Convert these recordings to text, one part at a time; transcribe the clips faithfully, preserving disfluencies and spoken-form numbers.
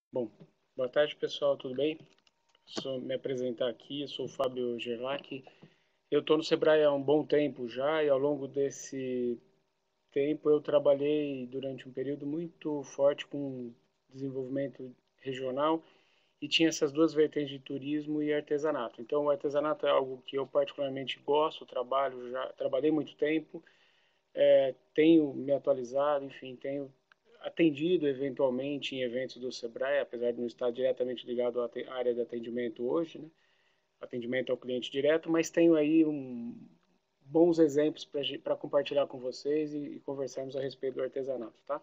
Bom, boa tarde pessoal, tudo bem? Sou me apresentar aqui, eu sou o Fábio Gerlach. Eu estou no Sebrae há um bom tempo já e ao longo desse tempo eu trabalhei durante um período muito forte com desenvolvimento regional e tinha essas duas vertentes de turismo e artesanato. Então o artesanato é algo que eu particularmente gosto, trabalho já, trabalhei muito tempo, é, tenho me atualizado, enfim, tenho atendido eventualmente em eventos do Sebrae, apesar de não estar diretamente ligado à área de atendimento hoje, né? Atendimento ao cliente direto, mas tenho aí um, bons exemplos para compartilhar com vocês e, e conversarmos a respeito do artesanato, tá?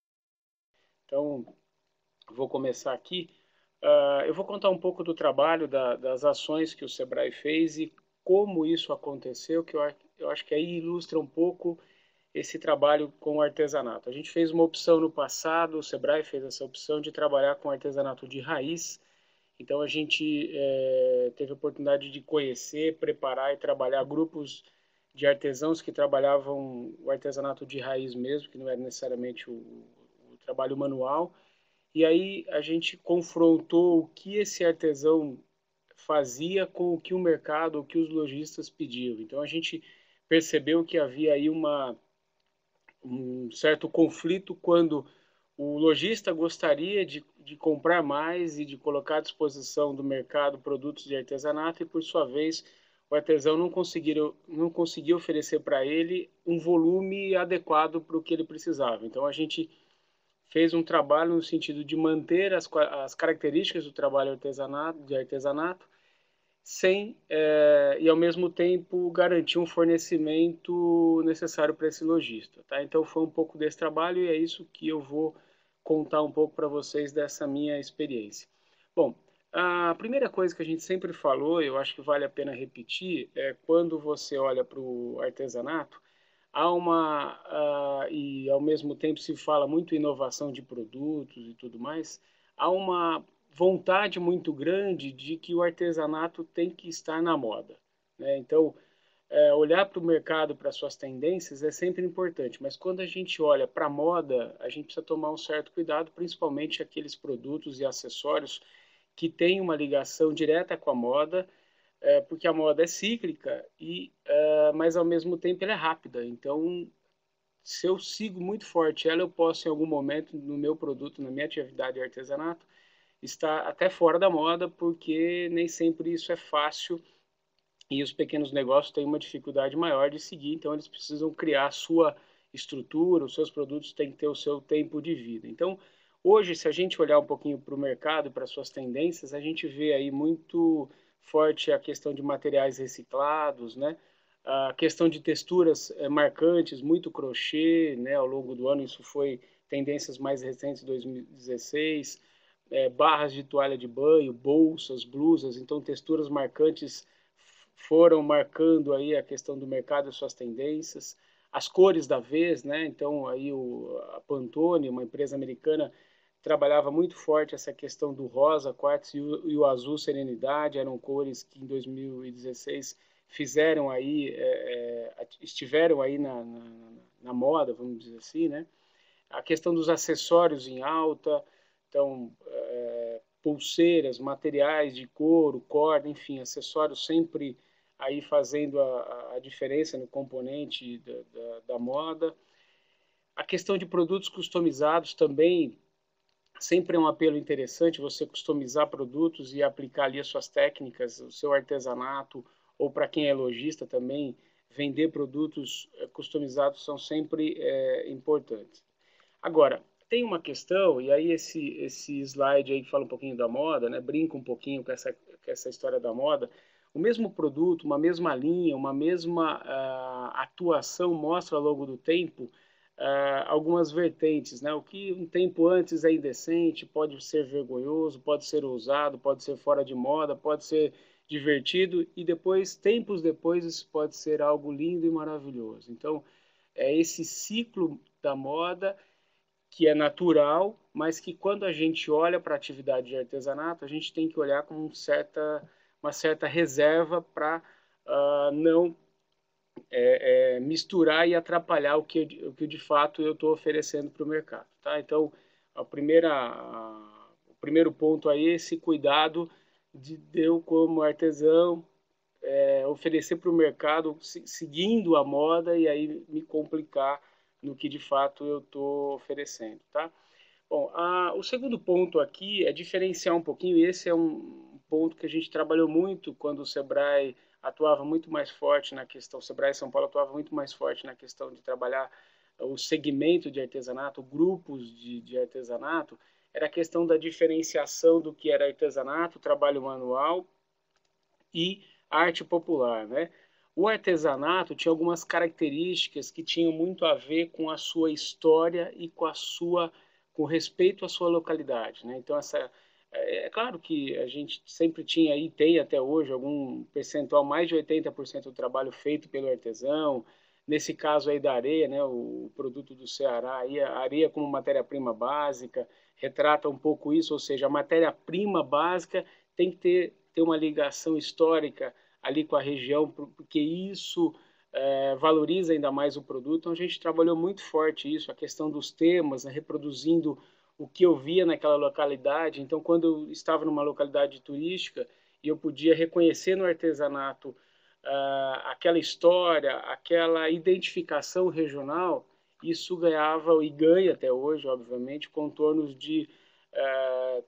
Então, vou começar aqui. Uh, eu vou contar um pouco do trabalho, da, das ações que o Sebrae fez e como isso aconteceu, que eu, eu acho que aí ilustra um pouco esse trabalho com o artesanato. A gente fez uma opção no passado, o Sebrae fez essa opção de trabalhar com artesanato de raiz. Então a gente é, teve a oportunidade de conhecer, preparar e trabalhar grupos de artesãos que trabalhavam o artesanato de raiz mesmo, que não era necessariamente o, o trabalho manual. E aí a gente confrontou o que esse artesão fazia com o que o mercado, o que os lojistas pediam. Então a gente percebeu que havia aí uma um certo conflito quando o lojista gostaria de, de comprar mais e de colocar à disposição do mercado produtos de artesanato e, por sua vez, o artesão não conseguiu, não conseguia oferecer para ele um volume adequado para o que ele precisava. Então, a gente fez um trabalho no sentido de manter as, as características do trabalho artesanato, de artesanato sem é, e ao mesmo tempo garantir um fornecimento necessário para esse lojista, tá? Então foi um pouco desse trabalho e é isso que eu vou contar um pouco para vocês dessa minha experiência. Bom, a primeira coisa que a gente sempre falou, eu acho que vale a pena repetir, é quando você olha para o artesanato, há uma uh, e ao mesmo tempo se fala muito em inovação de produtos e tudo mais, há uma vontade muito grande de que o artesanato tem que estar na moda, né? Então, é, olhar para o mercado, para suas tendências é sempre importante, mas quando a gente olha para a moda, a gente precisa tomar um certo cuidado, principalmente aqueles produtos e acessórios que têm uma ligação direta com a moda, é, porque a moda é cíclica e, é, mas ao mesmo tempo ela é rápida. Então, se eu sigo muito forte ela, eu posso em algum momento no meu produto, na minha atividade de artesanato, estar até fora da moda, porque nem sempre isso é fácil e os pequenos negócios têm uma dificuldade maior de seguir, então eles precisam criar a sua estrutura, os seus produtos têm que ter o seu tempo de vida. Então, hoje, se a gente olhar um pouquinho para o mercado, para suas tendências, a gente vê aí muito forte a questão de materiais reciclados, né? A questão de texturas é, marcantes, muito crochê, né? Ao longo do ano, isso foi tendências mais recentes, dois mil e dezesseis, é, barras de toalha de banho, bolsas, blusas, então texturas marcantes foram marcando aí a questão do mercado e suas tendências, as cores da vez, né? Então aí o, a Pantone, uma empresa americana, trabalhava muito forte essa questão do rosa, quartzo e o, e o azul serenidade, eram cores que em dois mil e dezesseis fizeram aí, é, é, estiveram aí na, na, na moda, vamos dizer assim, né? A questão dos acessórios em alta, então é, pulseiras, materiais de couro, corda, enfim, acessórios sempre aí fazendo a, a diferença no componente da, da, da moda. A questão de produtos customizados também sempre é um apelo interessante você customizar produtos e aplicar ali as suas técnicas, o seu artesanato, ou para quem é lojista também, vender produtos customizados são sempre é, importantes. Agora, tem uma questão, e aí esse, esse slide aí que fala um pouquinho da moda, né, brinca um pouquinho com essa, com essa história da moda, o mesmo produto, uma mesma linha, uma mesma uh, atuação mostra ao longo do tempo uh, algumas vertentes, né? O que um tempo antes é indecente, pode ser vergonhoso, pode ser ousado, pode ser fora de moda, pode ser divertido, e depois, tempos depois, isso pode ser algo lindo e maravilhoso. Então, é esse ciclo da moda que é natural, mas que quando a gente olha para a atividade de artesanato, a gente tem que olhar com certa, uma certa reserva para uh, não é, é, misturar e atrapalhar o que, o que de fato eu estou oferecendo para o mercado. Tá? Então, a primeira, a, primeiro ponto aí, esse cuidado de eu, como artesão, é, oferecer para o mercado seguindo a moda e aí me complicar no que de fato eu estou oferecendo, tá? Bom, a, o segundo ponto aqui é diferenciar um pouquinho, e esse é um ponto que a gente trabalhou muito quando o Sebrae atuava muito mais forte na questão, o Sebrae São Paulo atuava muito mais forte na questão de trabalhar o segmento de artesanato, grupos de, de artesanato, era a questão da diferenciação do que era artesanato, trabalho manual e arte popular, né? O artesanato tinha algumas características que tinham muito a ver com a sua história e com a sua, com respeito à sua localidade, né? Então essa é, é claro que a gente sempre tinha e tem até hoje algum percentual, mais de oitenta por cento do trabalho feito pelo artesão. Nesse caso aí da areia, né, o produto do Ceará, aí a areia como matéria-prima básica, retrata um pouco isso, ou seja, a matéria-prima básica tem que ter, ter uma ligação histórica ali com a região, porque isso é, valoriza ainda mais o produto. Então a gente trabalhou muito forte isso, a questão dos temas, né, reproduzindo o que eu via naquela localidade. Então, quando eu estava numa localidade turística e eu podia reconhecer no artesanato uh, aquela história, aquela identificação regional, isso ganhava e ganha até hoje, obviamente, contornos de uh,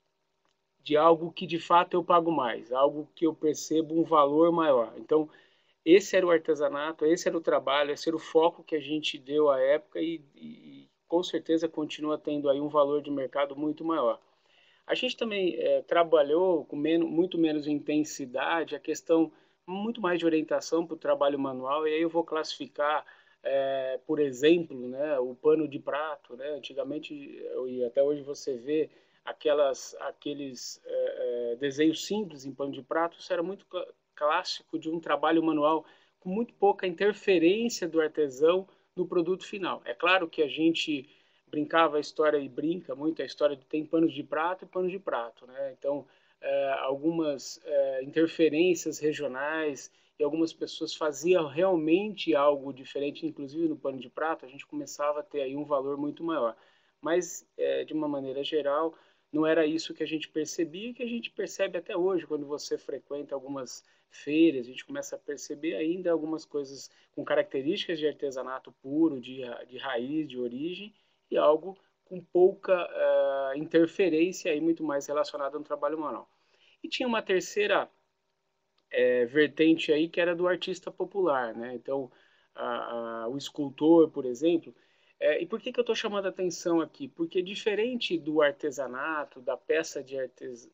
de algo que de fato eu pago mais, algo que eu percebo um valor maior. Então, esse era o artesanato, esse era o trabalho, esse era o foco que a gente deu à época e, e com certeza continua tendo aí um valor de mercado muito maior. A gente também é, trabalhou com menos, muito menos intensidade a questão muito mais de orientação para o trabalho manual, e aí eu vou classificar, é, por exemplo, né, o pano de prato. Né? Antigamente, e até hoje você vê aquelas, aqueles é, é, desenhos simples em pano de prato, isso era muito clássico de um trabalho manual com muito pouca interferência do artesão no produto final. É claro que a gente brincava a história e brinca muito a história de tem panos de prato e panos de prato, né? Então, é, algumas é, interferências regionais e algumas pessoas faziam realmente algo diferente, inclusive no pano de prato, a gente começava a ter aí um valor muito maior. Mas, é, de uma maneira geral, não era isso que a gente percebia e que a gente percebe até hoje, quando você frequenta algumas feiras, a gente começa a perceber ainda algumas coisas com características de artesanato puro, de, de raiz, de origem, e algo com pouca uh, interferência e muito mais relacionado no trabalho manual. E tinha uma terceira é, vertente aí que era do artista popular, né? Então, a, a, o escultor, por exemplo. É, e por que, que eu estou chamando a atenção aqui? Porque diferente do artesanato, da peça de artes...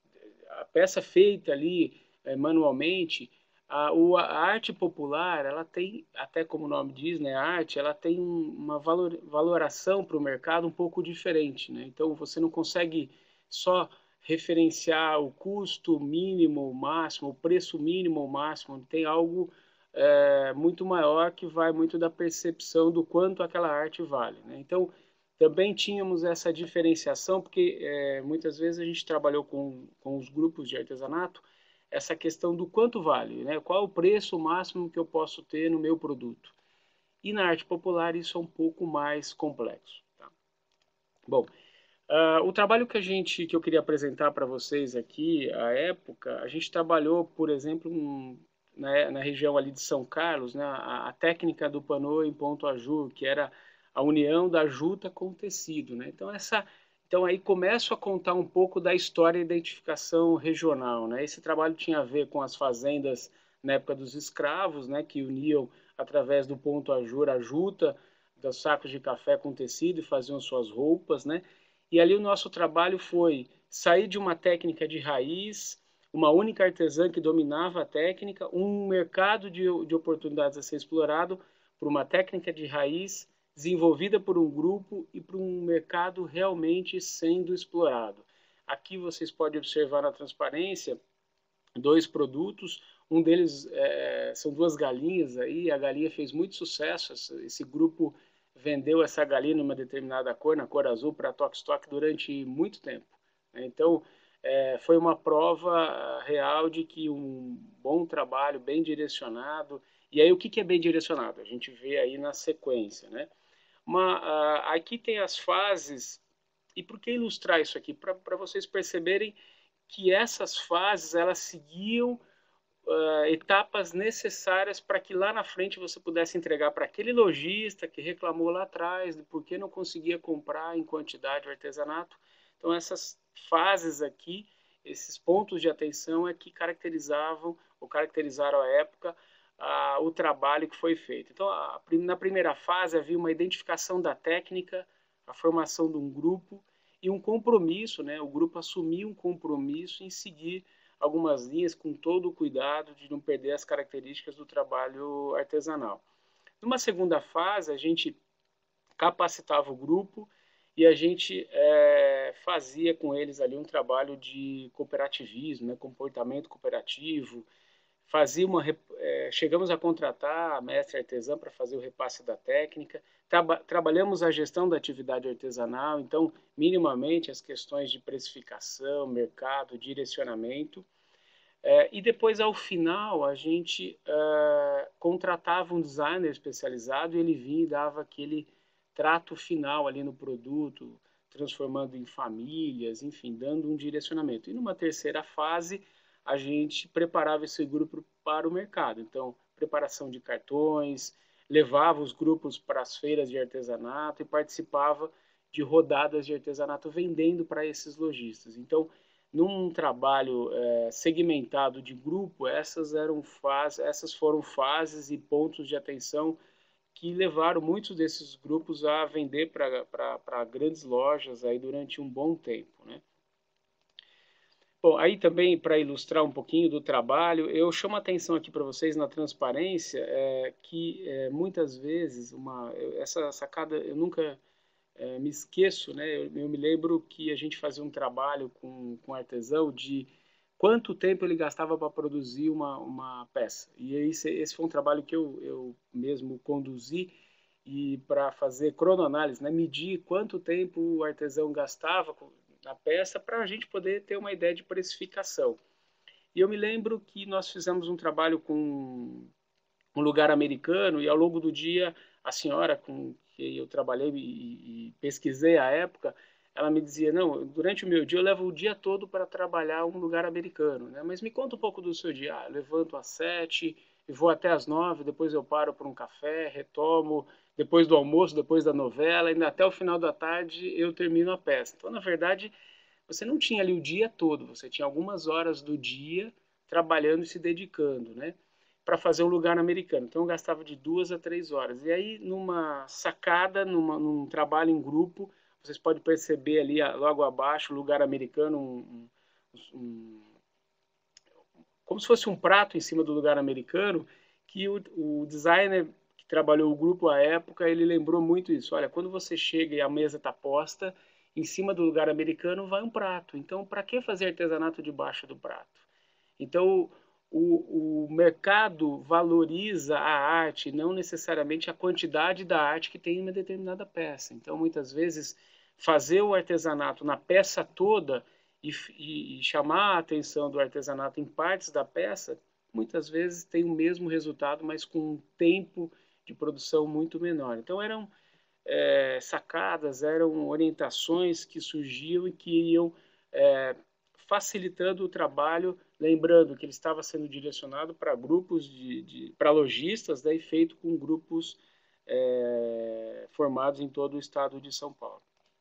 a peça feita ali é, manualmente, a, o, a arte popular, ela tem, até como o nome diz, né, a arte, ela tem uma valor, valoração para o mercado um pouco diferente, né? Então, você não consegue só referenciar o custo mínimo, o máximo, o preço mínimo ou máximo, tem algo é, muito maior que vai muito da percepção do quanto aquela arte vale, né? Então, também tínhamos essa diferenciação, porque é, muitas vezes a gente trabalhou com, com os grupos de artesanato, essa questão do quanto vale, né? Qual é o preço máximo que eu posso ter no meu produto. E na arte popular isso é um pouco mais complexo. Tá? Bom, uh, o trabalho que a gente, que eu queria apresentar para vocês aqui, à época, a gente trabalhou, por exemplo, um, na, na região ali de São Carlos, né? A, a técnica do panô em ponto ajur, que era a união da juta com o tecido, né? Então essa, então aí começo a contar um pouco da história e identificação regional, né? Esse trabalho tinha a ver com as fazendas na época dos escravos, né? Que uniam através do ponto ajur a juta dos sacos de café com tecido e faziam suas roupas, né? E ali o nosso trabalho foi sair de uma técnica de raiz, uma única artesã que dominava a técnica, um mercado de, de oportunidades a ser explorado por uma técnica de raiz desenvolvida por um grupo e para um mercado realmente sendo explorado. Aqui vocês podem observar na transparência dois produtos, um deles é, são duas galinhas aí, a galinha fez muito sucesso, esse grupo vendeu essa galinha numa determinada cor, na cor azul, para Tokstok durante muito tempo. Então, é, foi uma prova real de que um bom trabalho, bem direcionado, e aí o que, que é bem direcionado? A gente vê aí na sequência, né? Uma, uh, aqui tem as fases E por que ilustrar isso aqui? Para vocês perceberem que essas fases, elas seguiam uh, etapas necessárias para que lá na frente você pudesse entregar para aquele lojista que reclamou lá atrás de por que não conseguia comprar em quantidade o artesanato. Então essas fases aqui, esses pontos de atenção é que caracterizavam ou caracterizaram a época uh, o trabalho que foi feito. Então a, na primeira fase havia uma identificação da técnica, a formação de um grupo e um compromisso, né? O grupo assumia um compromisso em seguir algumas linhas com todo o cuidado de não perder as características do trabalho artesanal. Numa segunda fase, a gente capacitava o grupo e a gente é, fazia com eles ali um trabalho de cooperativismo, né? Comportamento cooperativo, fazia uma, é, chegamos a contratar a mestre artesã para fazer o repasse da técnica, Traba, trabalhamos a gestão da atividade artesanal, então, minimamente, as questões de precificação, mercado, direcionamento, é, e depois, ao final, a gente é, contratava um designer especializado e ele vinha e dava aquele trato final ali no produto, transformando em famílias, enfim, dando um direcionamento. E numa terceira fase, a gente preparava esse grupo para o mercado. Então, preparação de cartões, levava os grupos para as feiras de artesanato e participava de rodadas de artesanato vendendo para esses lojistas. Então, num trabalho é, segmentado de grupo, essas, eram fase, essas foram fases e pontos de atenção que levaram muitos desses grupos a vender para grandes lojas aí durante um bom tempo, né? Bom, aí também para ilustrar um pouquinho do trabalho, eu chamo a atenção aqui para vocês na transparência é, que é, muitas vezes uma essa sacada eu nunca é, me esqueço, né? Eu, eu me lembro que a gente fazia um trabalho com com artesão de quanto tempo ele gastava para produzir uma uma peça. E esse, esse foi um trabalho que eu, eu mesmo conduzi e para fazer cronoanálise, né? Medir quanto tempo o artesão gastava na peça para a gente poder ter uma ideia de precificação. E eu me lembro que nós fizemos um trabalho com um lugar americano e ao longo do dia a senhora com que eu trabalhei e, e pesquisei à época, ela me dizia, não, durante o meu dia eu levo o dia todo para trabalhar um lugar americano, né? Mas me conta um pouco do seu dia. Ah, eu levanto às sete e vou até às nove, depois eu paro por um café, retomo, depois do almoço, depois da novela, ainda até o final da tarde eu termino a peça. Então, na verdade, você não tinha ali o dia todo, você tinha algumas horas do dia trabalhando e se dedicando, né? Para fazer um lugar americano. Então eu gastava de duas a três horas. E aí, numa sacada, numa, num trabalho em grupo, vocês podem perceber ali logo abaixo, lugar americano, um, um, um, como se fosse um prato em cima do lugar americano, que o, o designer que trabalhou o grupo à época, ele lembrou muito isso. Olha, quando você chega e a mesa está posta, em cima do lugar americano vai um prato. Então, para que fazer artesanato debaixo do prato? Então, o, o mercado valoriza a arte, não necessariamente a quantidade da arte que tem em uma determinada peça. Então, muitas vezes, fazer o artesanato na peça toda e, e, e chamar a atenção do artesanato em partes da peça, muitas vezes tem o mesmo resultado, mas com um tempo de produção muito menor. Então, eram é, sacadas, eram orientações que surgiam e que iam é, facilitando o trabalho, lembrando que ele estava sendo direcionado para grupos de, de para lojistas, né, e feito com grupos é, formados em todo o estado de São Paulo.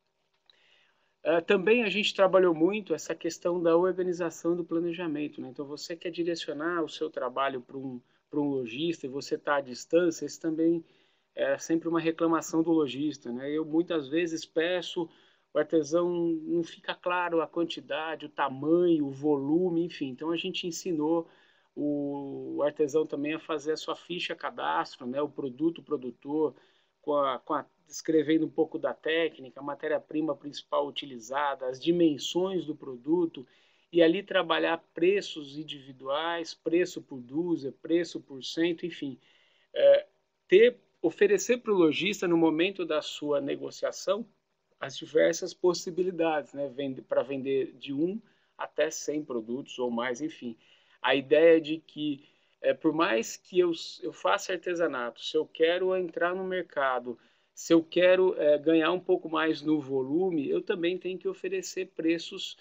É, também a gente trabalhou muito essa questão da organização do planejamento, né? Então você quer direcionar o seu trabalho para um, para um lojista e você está à distância, isso também é sempre uma reclamação do lojista, né? Eu muitas vezes peço, o artesão não fica claro a quantidade, o tamanho, o volume, enfim. Então a gente ensinou o artesão também a fazer a sua ficha cadastro, né? O produto, o produtor, com a, com a, descrevendo um pouco da técnica, a matéria-prima principal utilizada, as dimensões do produto, e ali trabalhar preços individuais, preço por dúzia, preço por cento, enfim. É, ter oferecer para o lojista, no momento da sua negociação, as diversas possibilidades, né? Para vender de um até cem produtos ou mais, enfim. A ideia de que, é, por mais que eu, eu faça artesanato, se eu quero entrar no mercado Se eu quero é, ganhar um pouco mais no volume, eu também tenho que oferecer preços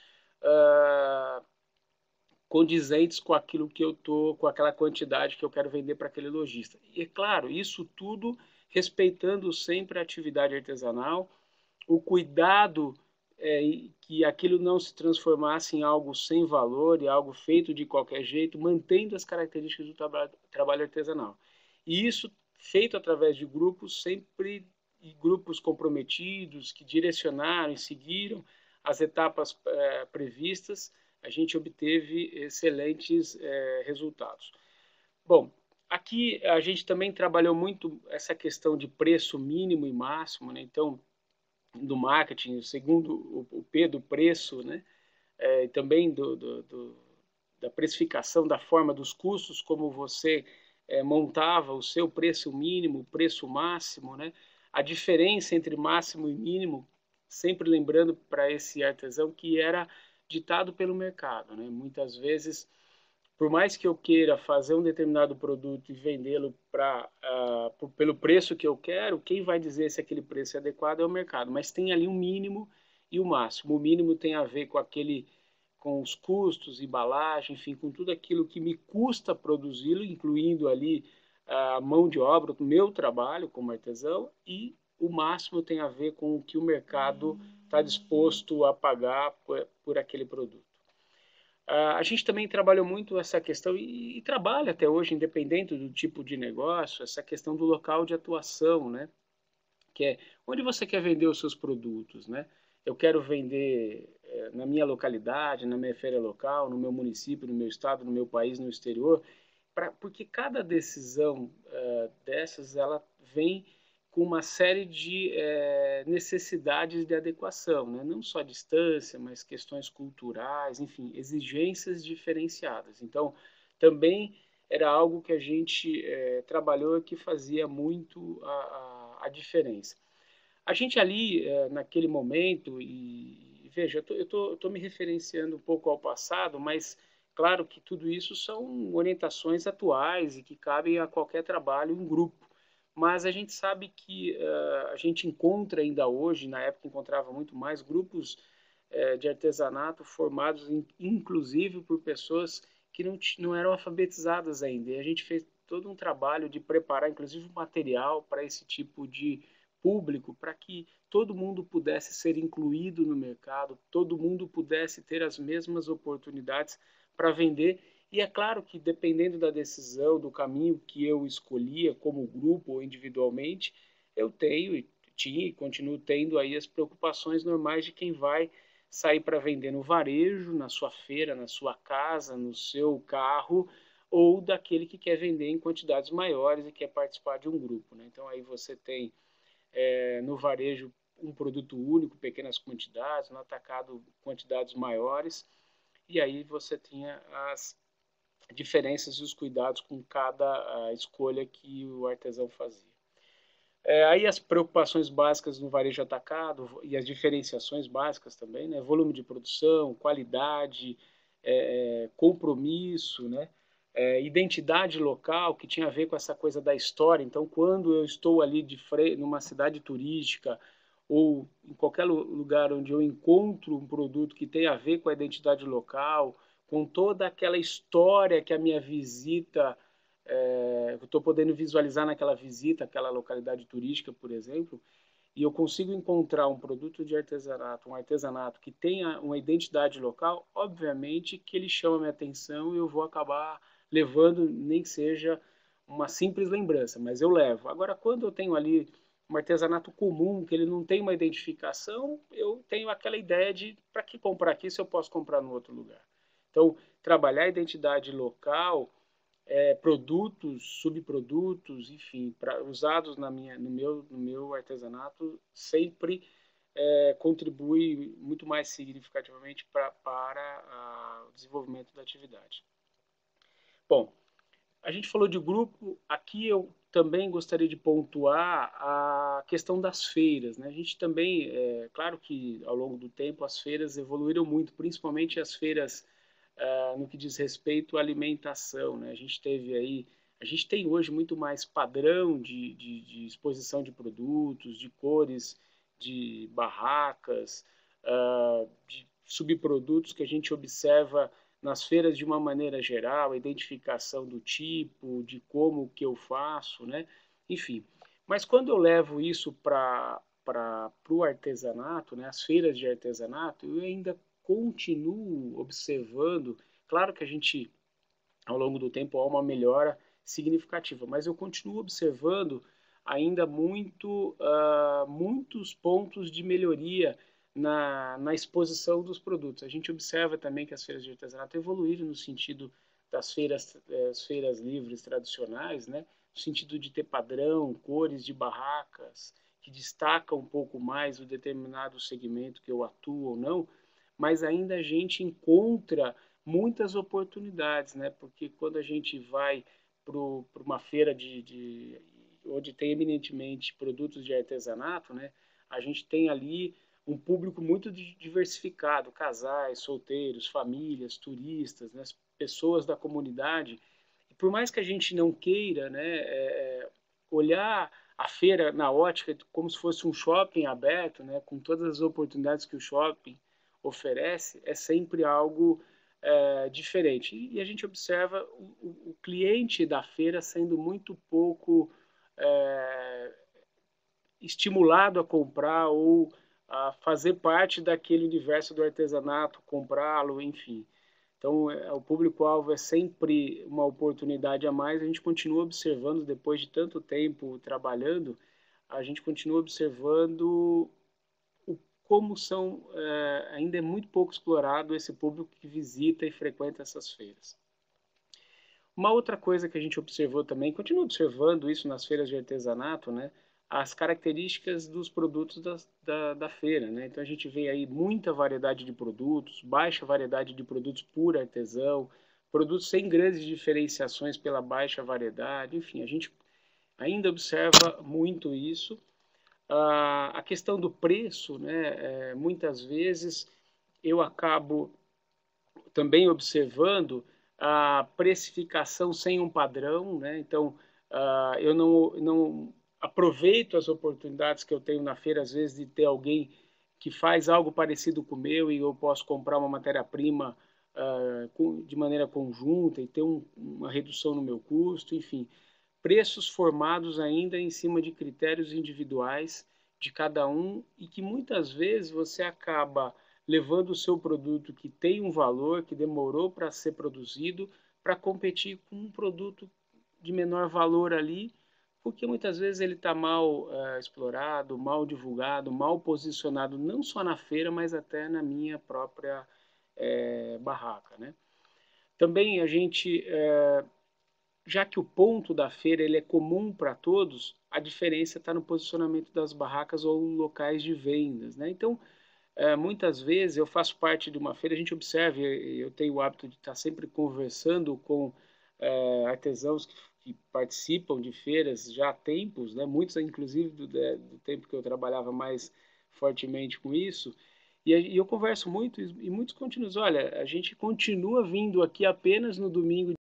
uh, condizentes com aquilo que eu tô, com aquela quantidade que eu quero vender para aquele lojista. E é claro, isso tudo respeitando sempre a atividade artesanal, o cuidado é, que aquilo não se transformasse em algo sem valor e algo feito de qualquer jeito, mantendo as características do trabalho, trabalho artesanal. E isso feito através de grupos sempre grupos comprometidos que direcionaram e seguiram as etapas é, previstas, a gente obteve excelentes é, resultados. Bom, aqui a gente também trabalhou muito essa questão de preço mínimo e máximo, né? Então, do marketing, segundo o P do preço, né? É, também do, do, do, da precificação, da forma dos custos, como você é, montava o seu preço mínimo, o preço máximo, né? A diferença entre máximo e mínimo, sempre lembrando para esse artesão que era ditado pelo mercado, né? Muitas vezes, por mais que eu queira fazer um determinado produto e vendê-lo para uh, pelo preço que eu quero, quem vai dizer se aquele preço é adequado é o mercado. Mas tem ali um mínimo e o máximo. O mínimo tem a ver com aquele, com os custos, embalagem, enfim, com tudo aquilo que me custa produzi-lo, incluindo ali a mão de obra, o meu trabalho como artesão, e o máximo tem a ver com o que o mercado está disposto a pagar por, por aquele produto. Uh, a gente também trabalhou muito essa questão, e, e trabalha até hoje, independente do tipo de negócio, essa questão do local de atuação, né? Que é onde você quer vender os seus produtos, né? Eu quero vender eh, na minha localidade, na minha feira local, no meu município, no meu estado, no meu país, no exterior, pra, porque cada decisão uh, dessas, ela vem com uma série de é, necessidades de adequação, né? Não só distância, mas questões culturais, enfim, exigências diferenciadas. Então, também era algo que a gente é, trabalhou e que fazia muito a, a, a diferença. A gente ali, é, naquele momento, e, e veja, eu estou me referenciando um pouco ao passado, mas claro que tudo isso são orientações atuais e que cabem a qualquer trabalho em grupo. Mas a gente sabe que uh, a gente encontra ainda hoje, na época encontrava muito mais, grupos uh, de artesanato formados in, inclusive por pessoas que não, não eram alfabetizadas ainda. E a gente fez todo um trabalho de preparar, inclusive, material para esse tipo de público, para que todo mundo pudesse ser incluído no mercado, todo mundo pudesse ter as mesmas oportunidades para vender. E é claro que, dependendo da decisão, do caminho que eu escolhia, como grupo ou individualmente, eu tenho, tinha e continuo tendo aí as preocupações normais de quem vai sair para vender no varejo, na sua feira, na sua casa, no seu carro, ou daquele que quer vender em quantidades maiores e quer participar de um grupo, né? Então aí você tem é, no varejo um produto único, pequenas quantidades, no atacado quantidades maiores, e aí você tinha as diferenças e os cuidados com cada uh, escolha que o artesão fazia. É, aí as preocupações básicas no varejo atacado e as diferenciações básicas também, né? Volume de produção, qualidade, é, compromisso, né? É, identidade local, que tinha a ver com essa coisa da história. Então, quando eu estou ali de frente, numa cidade turística ou em qualquer lugar onde eu encontro um produto que tem a ver com a identidade local, com toda aquela história que a minha visita, é, eu estou podendo visualizar naquela visita, aquela localidade turística, por exemplo, e eu consigo encontrar um produto de artesanato, um artesanato que tenha uma identidade local, obviamente que ele chama minha atenção e eu vou acabar levando, nem que seja uma simples lembrança, mas eu levo. Agora, quando eu tenho ali um artesanato comum, que ele não tem uma identificação, eu tenho aquela ideia de, para que comprar aqui se eu posso comprar no outro lugar? Então, trabalhar a identidade local, é, produtos, subprodutos, enfim, pra, usados na minha, no, meu, no meu artesanato, sempre é, contribui muito mais significativamente pra, para a, o desenvolvimento da atividade. Bom, a gente falou de grupo, aqui eu também gostaria de pontuar a questão das feiras, né? A gente também, é claro que ao longo do tempo as feiras evoluíram muito, principalmente as feiras uh, no que diz respeito à alimentação, né? A gente teve aí A gente tem hoje muito mais padrão de, de, de exposição de produtos, de cores, de barracas, uh, de subprodutos que a gente observa nas feiras de uma maneira geral, a identificação do tipo, de como que eu faço, né? Enfim. Mas quando eu levo isso para para o artesanato, né, as feiras de artesanato, eu ainda continuo observando. Claro que a gente, ao longo do tempo, há uma melhora significativa, mas eu continuo observando ainda muito, uh, muitos pontos de melhoria na, na exposição dos produtos. A gente observa também que as feiras de artesanato evoluíram no sentido das feiras, as feiras livres tradicionais, né? No sentido de ter padrão, cores de barracas, que destaca um pouco mais o determinado segmento que eu atuo ou não, mas ainda a gente encontra muitas oportunidades, né? Porque quando a gente vai para uma feira de, de onde tem eminentemente produtos de artesanato, né? A gente tem ali um público muito diversificado, casais, solteiros, famílias, turistas, né? Pessoas da comunidade. E por mais que a gente não queira, né, é, olhar a feira na ótica como se fosse um shopping aberto, né, com todas as oportunidades que o shopping oferece, é sempre algo é, diferente. E a gente observa o, o, cliente da feira sendo muito pouco é, estimulado a comprar ou a fazer parte daquele universo do artesanato, comprá-lo, enfim. Então, é, o público-alvo é sempre uma oportunidade a mais. A gente continua observando, depois de tanto tempo trabalhando, a gente continua observando o, como são, é, ainda é muito pouco explorado esse público que visita e frequenta essas feiras. Uma outra coisa que a gente observou também, continua observando isso nas feiras de artesanato, né? As características dos produtos da, da, da feira, né? Então a gente vê aí muita variedade de produtos, baixa variedade de produtos por artesão, produtos sem grandes diferenciações pela baixa variedade, enfim, a gente ainda observa muito isso. Ah, a questão do preço, né? É, muitas vezes eu acabo também observando a precificação sem um padrão, né? Então, uh, eu não, não aproveito as oportunidades que eu tenho na feira, às vezes, de ter alguém que faz algo parecido com o meu e eu posso comprar uma matéria-prima uh, de maneira conjunta e ter um, uma redução no meu custo, enfim. Preços formados ainda em cima de critérios individuais de cada um e que muitas vezes você acaba levando o seu produto que tem um valor, que demorou para ser produzido, para competir com um produto de menor valor ali, porque muitas vezes ele está mal uh, explorado, mal divulgado, mal posicionado, não só na feira, mas até na minha própria é, barraca, né? Também a gente, é, já que o ponto da feira ele é comum para todos, a diferença está no posicionamento das barracas ou locais de vendas, né? Então, é, muitas vezes eu faço parte de uma feira, a gente observa, eu tenho o hábito de estar sempre conversando com é, artesãos que, que participam de feiras já há tempos, né? Muitos inclusive do, do tempo que eu trabalhava mais fortemente com isso, e, e eu converso muito e muitos continuam, olha, a gente continua vindo aqui apenas no domingo